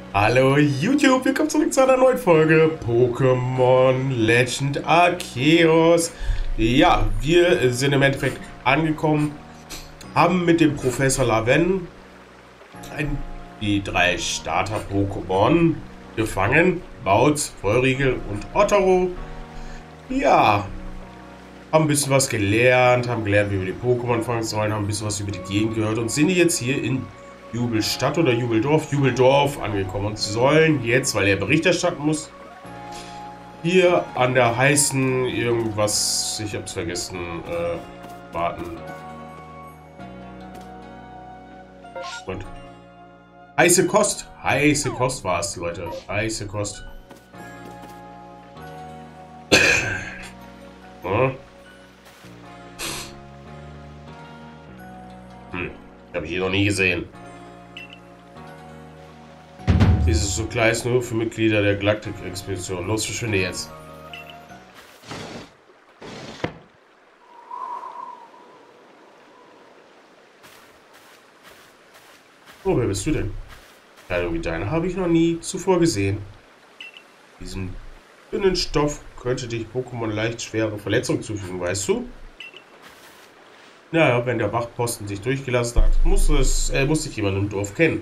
Hallo YouTube, willkommen zurück zu einer neuen Folge Pokémon Legend Arceus. Ja, wir sind im Endeffekt angekommen, haben mit dem Professor Lavenn die 3 Starter-Pokémon gefangen. Bautz, Feurigel und Ottero. Ja, haben ein bisschen was gelernt, haben gelernt, wie wir die Pokémon fangen sollen, haben ein bisschen was über die Gegend gehört und sind jetzt hier in Jubelstadt oder Jubeldorf? Jubeldorf angekommen und sollen jetzt, weil er Bericht erstatten muss, hier an der heißen irgendwas, ich hab's vergessen, warten. Und heiße Kost war es, Leute, heiße Kost. Habe ich hier noch nie gesehen. Dieses Supply ist nur für Mitglieder der Galaktik-Expedition. Los, verschwinde jetzt. Oh, wer bist du denn? Kleidung wie deine habe ich noch nie zuvor gesehen. Diesen dünnen Stoff könnte dich Pokémon leicht schwere Verletzungen zufügen, weißt du? Naja, wenn der Wachposten sich durchgelassen hat, muss sich jemand im Dorf kennen.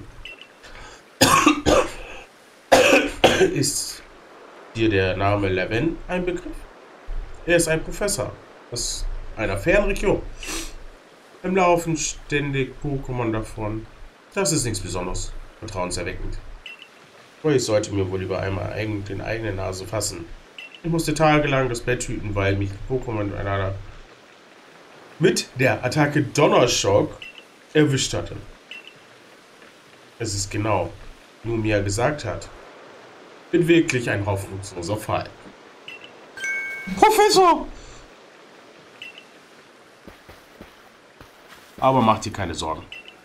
Ist dir der Name Lavenn ein Begriff? Er ist ein Professor aus einer fernen Region. Im Laufen ständig Pokémon davon. Das ist nichts Besonderes. Vertrauenserweckend. Aber ich sollte mir wohl lieber einmal den eigenen Nase fassen. Ich musste tagelang das Bett hüten, weil mich Pokémon mit der Attacke Donnerschock erwischt hatte. Es ist genau, wie Lumia gesagt hat. Bin wirklich ein hoffnungsloser Fall. Professor! Aber mach dir keine Sorgen.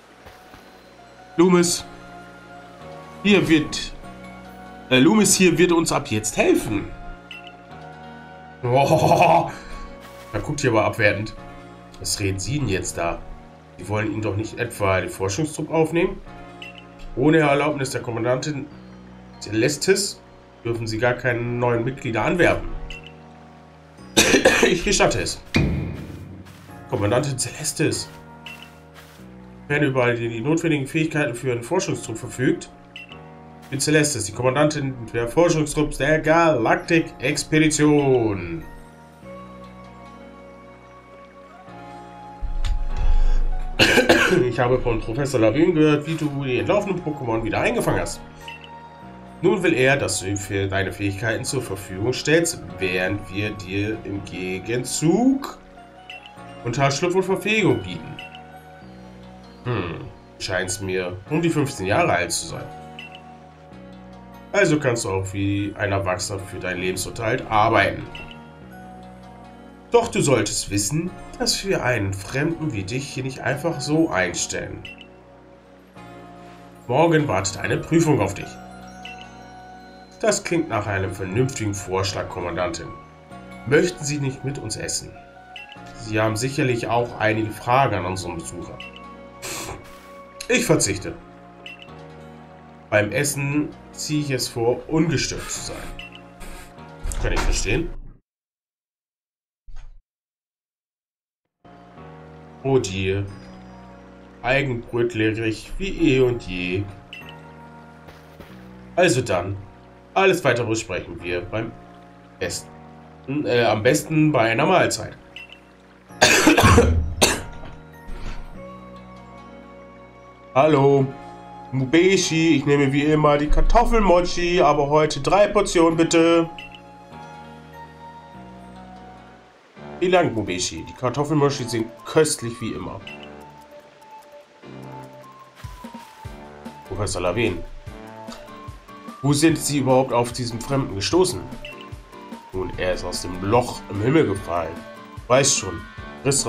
Loomis hier wird uns ab jetzt helfen. Oh, da guckt ihr aber abwertend. Was reden Sie denn jetzt da? Sie wollen ihn doch nicht etwa den Forschungstrupp aufnehmen? Ohne Erlaubnis der Kommandantin Celestis dürfen Sie gar keine neuen Mitglieder anwerben. Ich gestatte es. Kommandantin Celestis. Wenn über die notwendigen Fähigkeiten für einen Forschungstrupp verfügt, bin Celestis, die Kommandantin der Forschungstrupps der Galaktik-Expedition. Ich habe von Professor Lavenn gehört, wie du die entlaufenen Pokémon wieder eingefangen hast. Nun will er, dass du für deine Fähigkeiten zur Verfügung stellst, während wir dir im Gegenzug Unterschlupf und Verpflegung bieten. Scheint mir um die 15 Jahre alt zu sein. Also kannst du auch wie ein Erwachsener für deinen Lebensunterhalt arbeiten. Doch du solltest wissen, dass wir einen Fremden wie dich hier nicht einfach so einstellen. Morgen wartet eine Prüfung auf dich. Das klingt nach einem vernünftigen Vorschlag, Kommandantin. Möchten Sie nicht mit uns essen? Sie haben sicherlich auch einige Fragen an unseren Besucher. Ich verzichte. Beim Essen ziehe ich es vor, ungestört zu sein. Kann ich verstehen? Oh dir, eigenbrötlerig wie eh und je. Also dann, alles weitere besprechen wir beim Essen. Am besten bei einer Mahlzeit. Hallo, Mubeshi, ich nehme wie immer die Kartoffelmochi, aber heute 3 Portionen bitte. Vielen Dank, Mubeshi. Die Kartoffelmochi sind köstlich wie immer. Professor Lavenn, wo sind Sie überhaupt auf diesen Fremden gestoßen? Nun, er ist aus dem Loch im Himmel gefallen. Weiß schon, Riss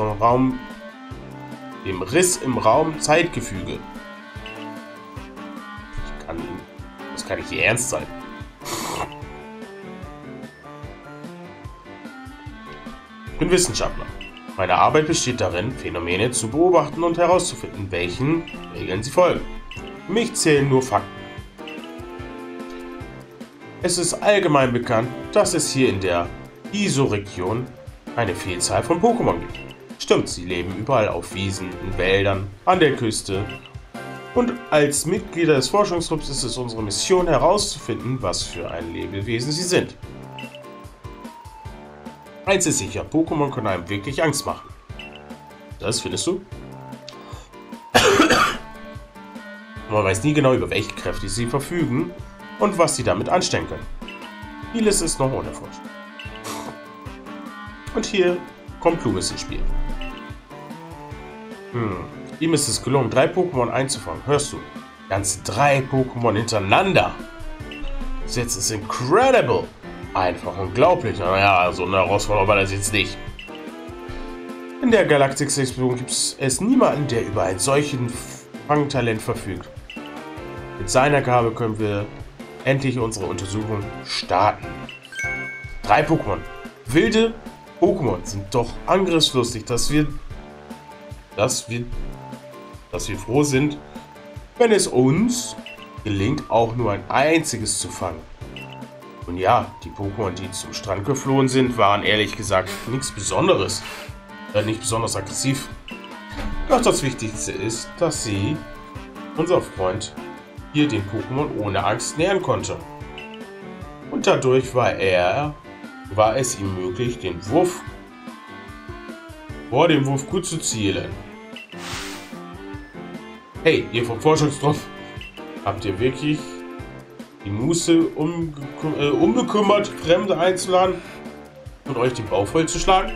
im Raum Zeitgefüge. Das kann nicht Ihr Ernst sein. Ich bin Wissenschaftler. Meine Arbeit besteht darin, Phänomene zu beobachten und herauszufinden, welchen Regeln sie folgen. Für mich zählen nur Fakten. Es ist allgemein bekannt, dass es hier in der ISO-Region eine Vielzahl von Pokémon gibt. Stimmt, sie leben überall auf Wiesen, in Wäldern, an der Küste. Und als Mitglieder des Forschungstrupps ist es unsere Mission herauszufinden, was für ein Lebewesen sie sind. Eins ist sicher, Pokémon können einem wirklich Angst machen. Das findest du? Man weiß nie genau, über welche Kräfte sie verfügen und was sie damit anstellen können. Vieles ist noch unerforscht. Und hier kommt Loomis ins Spiel. Ihm ist es gelungen, 3 Pokémon einzufangen. Hörst du? Ganze 3 Pokémon hintereinander. Das jetzt ist incredible. Einfach unglaublich. Naja, so eine Herausforderung war das jetzt nicht. In der Galactic-Expedition gibt es niemanden, der über ein solchen Fangtalent verfügt. Mit seiner Gabe können wir endlich unsere Untersuchung starten. 3 Pokémon. Wilde Pokémon sind doch angriffslustig, dass wir froh sind, wenn es uns gelingt, auch nur ein einziges zu fangen. Und ja, die Pokémon, die zum Strand geflohen sind, waren ehrlich gesagt nichts Besonderes. Nicht besonders aggressiv. Doch das Wichtigste ist, dass sie, unser Freund, hier den Pokémon ohne Angst nähern konnte. Und dadurch war es ihm möglich, vor dem Wurf gut zu zielen. Hey, ihr vom Forschungstrupp, habt ihr wirklich die Muße, unbekümmert Fremde einzuladen und euch den Bauch vollzuschlagen?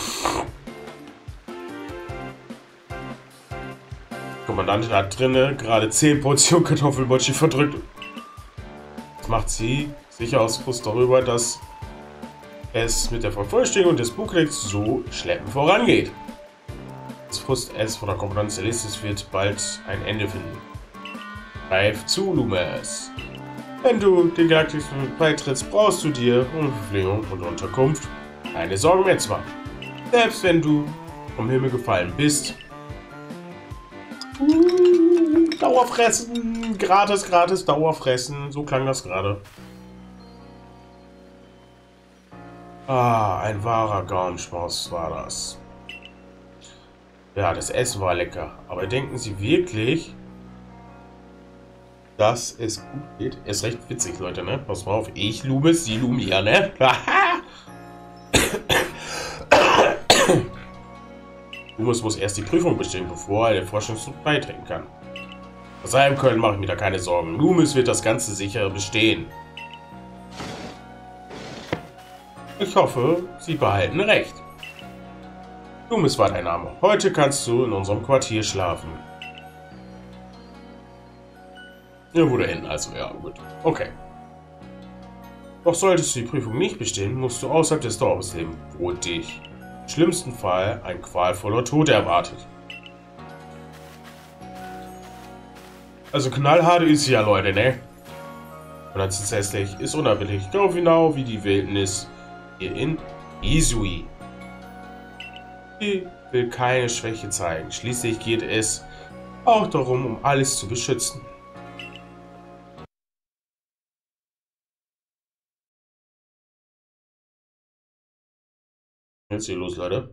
Die Kommandantin hat drinnen gerade 10 Portionen Kartoffelmochi verdrückt. Das macht sie sicher aus Frust darüber, dass es mit der Vervollständigung des Buchlecks so schleppend vorangeht. Das Frust-S von der Kommandantin Celestis wird bald ein Ende finden. Greif zu, Loomis. Wenn du den Galaktischen beitrittst, brauchst du dir Verpflegung und Unterkunft keine Sorgen mehr zu machen. Selbst wenn du vom Himmel gefallen bist. Dauerfressen, gratis, Dauerfressen. So klang das gerade. Ah, ein wahrer Gaumenschmaus war das. Ja, das Essen war lecker. Aber denken Sie wirklich, dass es gut geht? Ist recht witzig, Leute, ne? Pass mal auf, ich Loomis, Sie Lumia, ne? Loomis muss erst die Prüfung bestehen, bevor er den Forschungszug beitreten kann. Bei seinem Können mache ich mir da keine Sorgen. Loomis wird das Ganze sicher bestehen. Ich hoffe, Sie behalten recht. Loomis war dein Name. Heute kannst du in unserem Quartier schlafen. Ja, wo da hinten, also, ja, gut. Okay. Doch solltest du die Prüfung nicht bestehen, musst du außerhalb des Dorfes leben, wo dich im schlimmsten Fall ein qualvoller Tod erwartet. Also knallhart ist sie ja, Leute, ne? Und das ist hässlich, ist unerwidlich, genau wie die Wildnis hier in Hisui. Sie will keine Schwäche zeigen. Schließlich geht es auch darum, um alles zu beschützen. Jetzt hier los, Leute.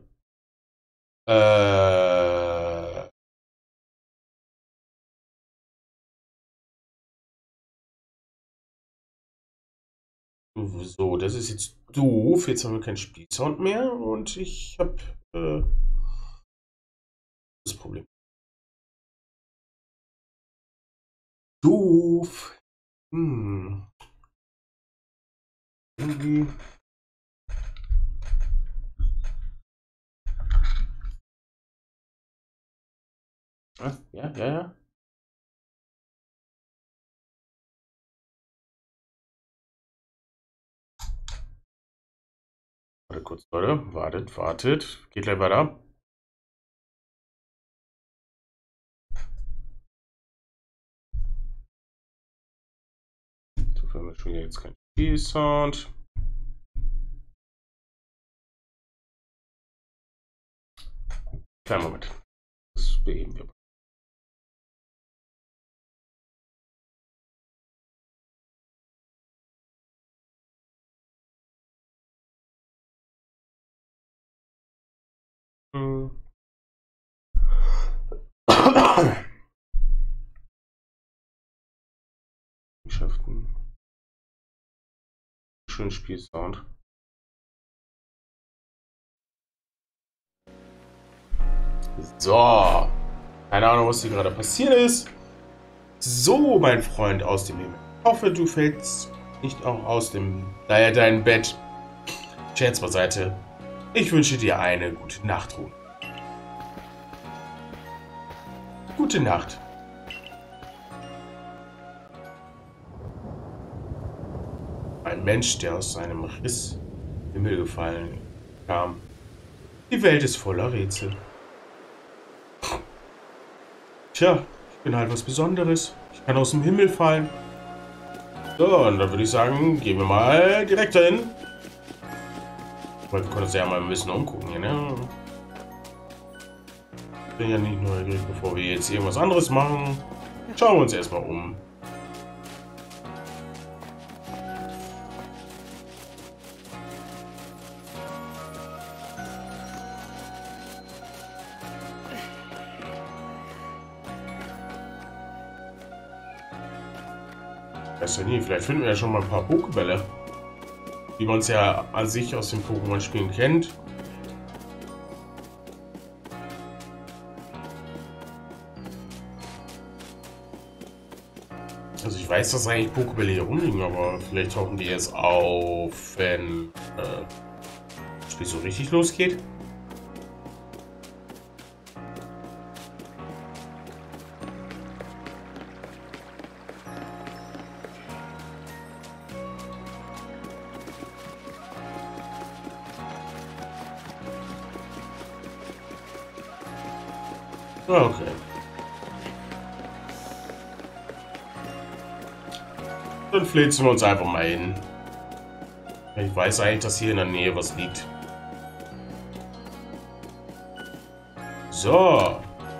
So, das ist jetzt doof. Jetzt haben wir keinen Spielsound mehr und ich habe das Problem. Doof. Irgendwie. Was? Ja. Warte kurz, Leute. Wartet. Geht gleich weiter. So, haben wir schon jetzt kein Spielsound. Kleinen Moment. Das beheben wir. Geschäften. Schönen Spielsound. So. Keine Ahnung, was hier gerade passiert ist. So, mein Freund aus dem Himmel. Ich hoffe, du fällst nicht auch aus dein Bett. Scherz beiseite. Ich wünsche dir eine gute Nachtruhe. Gute Nacht. Ein Mensch, der aus seinem Riss im Himmel gefallen kam. Die Welt ist voller Rätsel. Tja, ich bin halt was Besonderes. Ich kann aus dem Himmel fallen. So, und dann würde ich sagen, gehen wir mal direkt dahin. Wir können uns ja mal ein bisschen umgucken hier, ne? Ich bin ja nicht neugierig, bevor wir jetzt irgendwas anderes machen. Schauen wir uns erstmal um. Weiß ja nie, vielleicht finden wir ja schon mal ein paar Pokébälle. Wie man es ja an sich aus den Pokémon-Spielen kennt. Also ich weiß, dass eigentlich Pokébälle hier rumliegen, aber vielleicht tauchen die erst auf, wenn das Spiel so richtig losgeht. Okay. Dann flitzen wir uns einfach mal hin. Ich weiß eigentlich, dass hier in der Nähe was liegt. So.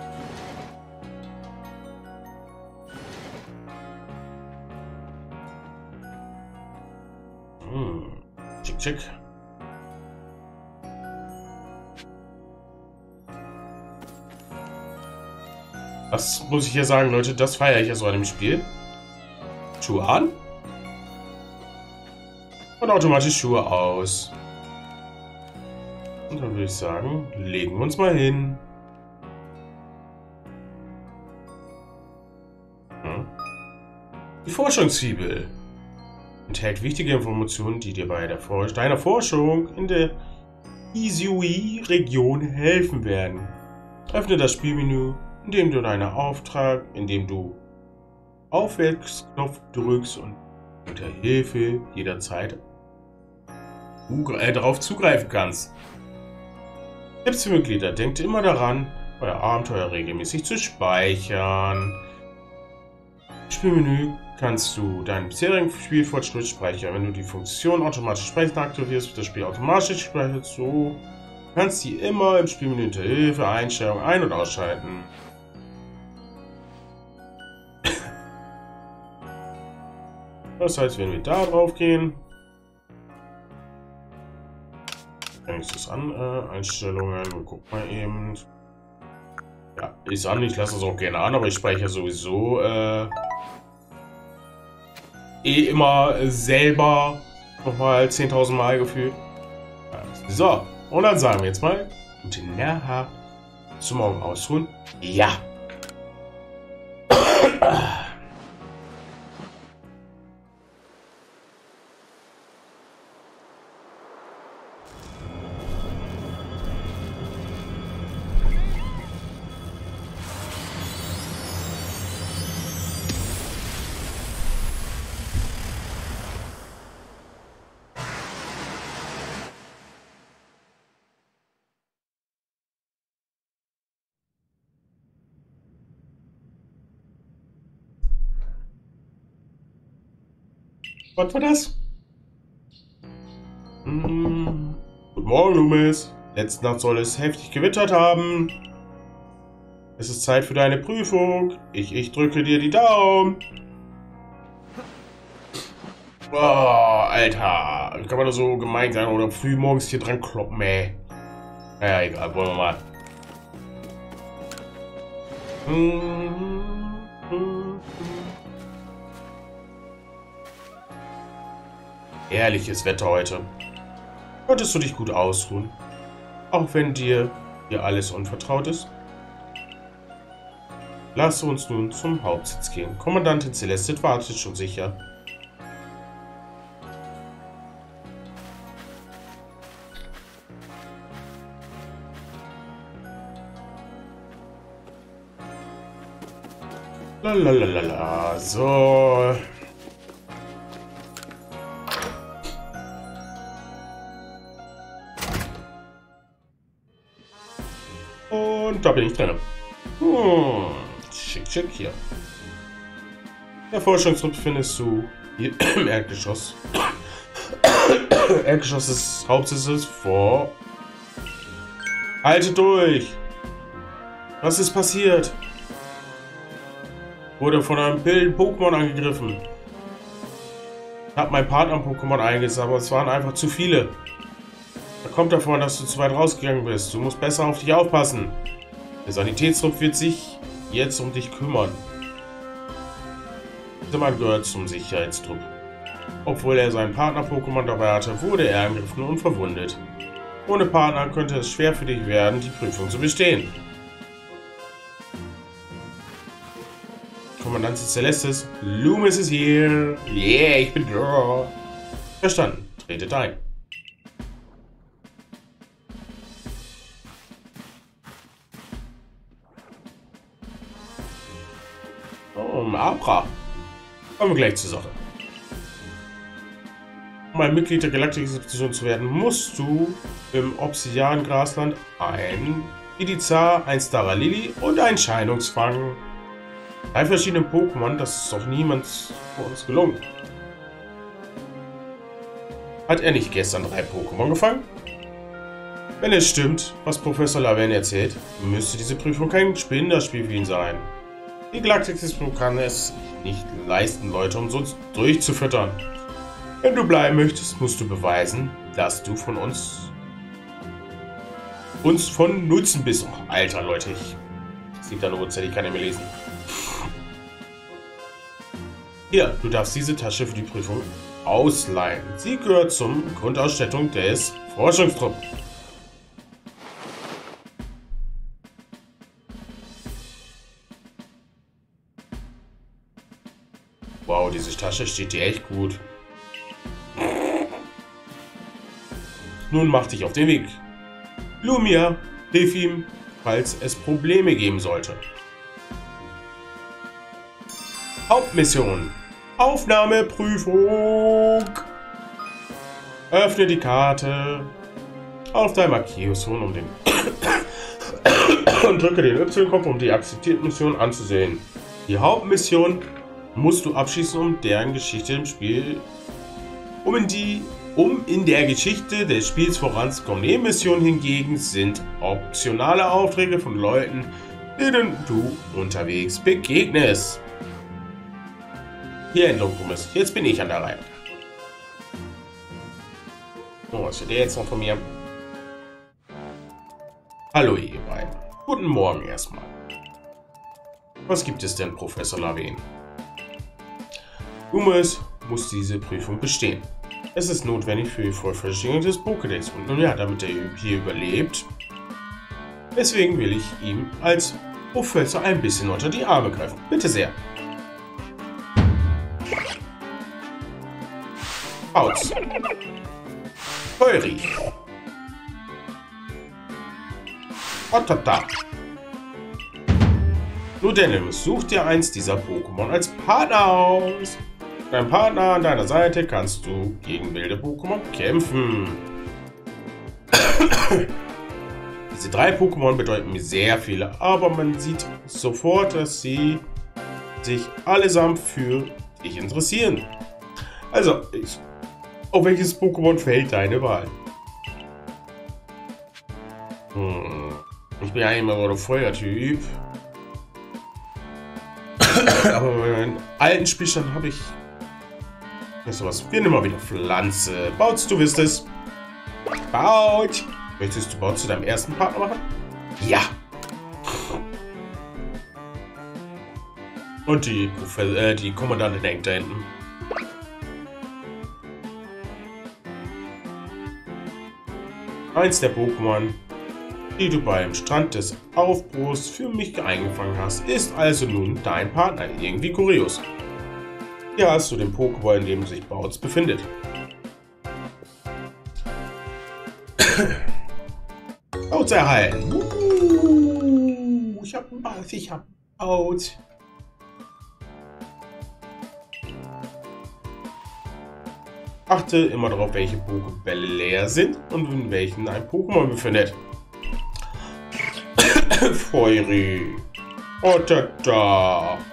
Check, check. Das muss ich ja sagen, Leute, das feiere ich ja so an dem Spiel. Schuhe an. Und automatisch Schuhe aus. Und dann würde ich sagen, legen wir uns mal hin. Die Forschungszwiebel enthält wichtige Informationen, die dir bei deiner Forschung in der Hisui-Region helfen werden. Öffne das Spielmenü, indem du Aufwärtsknopf drückst und unter Hilfe jederzeit darauf zugreifen kannst. Tipps für Mitglieder: Denkt immer daran, euer Abenteuer regelmäßig zu speichern. Im Spielmenü kannst du deinen bisherigen Spielfortschritt speichern. Wenn du die Funktion automatisch speichern aktivierst, wird das Spiel automatisch gespeichert. So kannst du immer im Spielmenü unter Hilfe Einstellungen ein- und ausschalten. Das heißt, wenn wir da drauf gehen, kann ich das an, Einstellungen, wir gucken mal eben. Ja, ist an, ich lasse das auch gerne an, aber ich speichere sowieso immer selber nochmal 10.000 Mal gefühlt. So, und dann sagen wir jetzt mal, gute Nacht, zum Morgen ausruhen. Ja. Was war das? Guten Morgen, Loomis. Letzte Nacht soll es heftig gewittert haben. Es ist Zeit für deine Prüfung. Ich drücke dir die Daumen. Boah, Alter. Wie kann man da so gemein sein oder früh morgens hier dran kloppen, ey? Naja, egal, wollen wir mal. Herrliches Wetter heute. Konntest du dich gut ausruhen? Auch wenn dir hier alles unvertraut ist? Lass uns nun zum Hauptsitz gehen. Kommandantin Celeste wartet schon sicher. Lalalala, so. Und da bin ich drin. Schick, schick hier. Der Forschungsraum findest du hier im Erdgeschoss. Erdgeschoss des Hauptsitzes vor. Halte durch! Was ist passiert? Wurde von einem wilden Pokémon angegriffen. Ich habe meinen Partner-Pokémon eingesetzt, aber es waren einfach zu viele. Da kommt davon, dass du zu weit rausgegangen bist. Du musst besser auf dich aufpassen. Der Sanitätstrupp wird sich jetzt um dich kümmern. Dieser Mann gehört zum Sicherheitstrupp. Obwohl er seinen Partner-Pokémon dabei hatte, wurde er angegriffen und verwundet. Ohne Partner könnte es schwer für dich werden, die Prüfung zu bestehen. Kommandantin Celestis, Loomis ist hier. Yeah, ich bin da. Verstanden. Tretet ein. Oh, Abra. Kommen wir gleich zur Sache. Um ein Mitglied der Galaktik-Institution zu werden, musst du im Obsidian-Grasland ein Idizar, ein Staralili und ein Scheinungsfang. 3 verschiedene Pokémon, das ist doch niemand vor uns gelungen. Hat er nicht gestern 3 Pokémon gefangen? Wenn es stimmt, was Professor Laven erzählt, müsste diese Prüfung kein Spinnerspiel für ihn sein. Die Galaktik-Institution kann es nicht leisten, Leute umsonst durchzufüttern. Wenn du bleiben möchtest, musst du beweisen, dass du von uns von Nutzen bist. Oh, Alter, Leute, das liegt an der Uhrzeit, ich kann nicht mehr lesen. Hier, du darfst diese Tasche für die Prüfung ausleihen. Sie gehört zum Grundausstattung des Forschungstrupps. Wow, diese Tasche steht dir echt gut. Nun mach dich auf den Weg. Lumia, hilf ihm, falls es Probleme geben sollte. Hauptmission. Aufnahmeprüfung. Öffne die Karte. Auf deinem Arceus-Sohn um den und drücke den Y-Knopf, um die akzeptierte Mission anzusehen. Die Hauptmission musst du abschließen, um deren Geschichte im Spiel um in der Geschichte des Spiels voranzukommen. Nebenmissionen hingegen sind optionale Aufträge von Leuten, denen du unterwegs begegnest. Hier entlang, Thomas. Jetzt bin ich an der Reihe. So, was will der jetzt noch von mir? Hallo ihr beiden. Guten Morgen erstmal. Was gibt es denn, Professor Laven? Loomis muss diese Prüfung bestehen. Es ist notwendig für die Vollverständigung des Pokédex. Und nun ja, damit er hier überlebt. Deswegen will ich ihm als Professor ein bisschen unter die Arme greifen. Bitte sehr. Aus. Feuri. Otata. Ludenimus, such dir eins dieser Pokémon als Partner aus. Mit deinem Partner an deiner Seite kannst du gegen wilde Pokémon kämpfen. Diese 3 Pokémon bedeuten mir sehr viel, aber man sieht sofort, dass sie sich allesamt für dich interessieren. Also, auf welches Pokémon fällt deine Wahl? Ich bin ja immer so ein Feuertyp. Aber bei meinen alten Spielstand habe ich nicht sowas. Wir nehmen mal wieder Pflanze. Bautz, du wirst es. Baut! Möchtest du Baut zu deinem ersten Partner machen? Ja! Und die Kommandantin hängt da hinten. Eins der Pokémon, die du beim Strand des Aufbruchs für mich eingefangen hast, ist also nun dein Partner. Irgendwie kurios. Hier hast du den Pokéball, in dem sich Bouts befindet. Bouts erhalten. Ich hab Bouts. Achte immer darauf, welche Pokébälle leer sind und in welchen ein Pokémon befindet. Feury. Otata.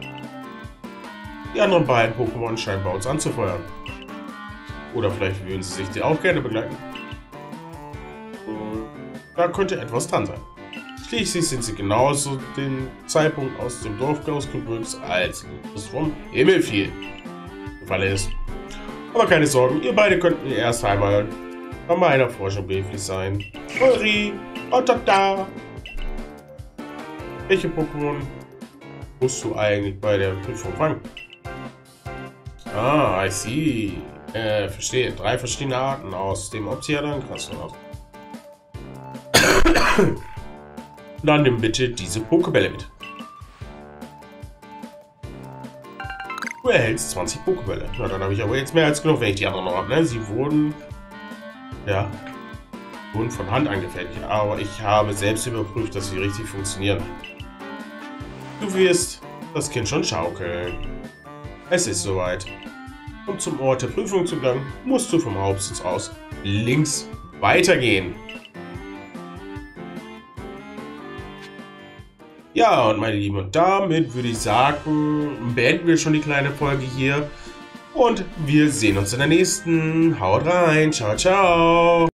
Die anderen beiden Pokémon scheinen bei uns anzufeuern. Oder vielleicht würden sie sich die auch gerne begleiten. Da könnte etwas dran sein. Schließlich sind sie genauso den Zeitpunkt aus dem Dorf ausgebüxt, als es vom Himmel fiel. Gefallen ist. Aber keine Sorgen, ihr beide könnten erst einmal bei meiner Forschung behilflich sein. Feury. Otata. Welche Pokémon musst du eigentlich bei der Prüfung fangen? Ah, I see. Verstehe. 3 verschiedene Arten aus dem Obsidian krass aus. Dann nimm bitte diese Pokébälle mit. Du erhältst 20 Pokébälle. Na, dann habe ich aber jetzt mehr als genug, wenn ich die anderen noch habe. Ne? Sie wurden von Hand angefertigt. Aber ich habe selbst überprüft, dass sie richtig funktionieren. Du wirst das Kind schon schaukeln. Es ist soweit. Um zum Ort der Prüfung zu gelangen, musst du vom Hauptsitz aus links weitergehen. Ja, und meine Lieben, und damit würde ich sagen, beenden wir schon die kleine Folge hier. Und wir sehen uns in der nächsten. Haut rein. Ciao, ciao.